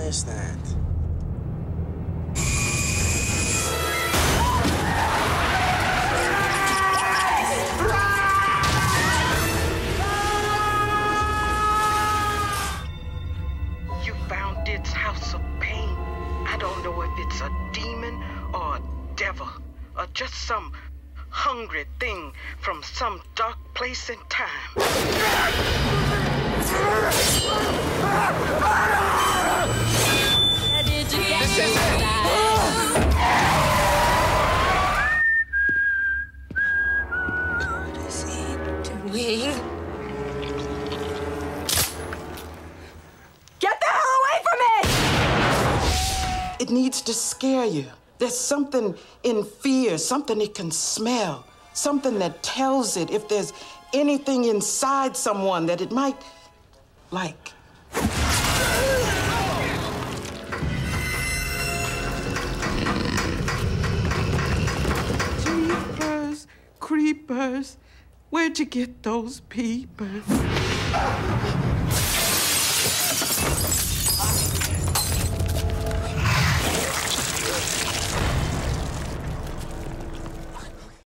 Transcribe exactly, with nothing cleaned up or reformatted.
is that? You found its house of pain. I don't know if it's a demon or a devil or just some hungry thing from some dark place in time. Did you get This is it! What is he doing? Get the hell away from it! It needs to scare you. There's something in fear, something it can smell, something that tells it if there's anything inside someone that it might like. Jeepers, creepers, where'd you get those peepers?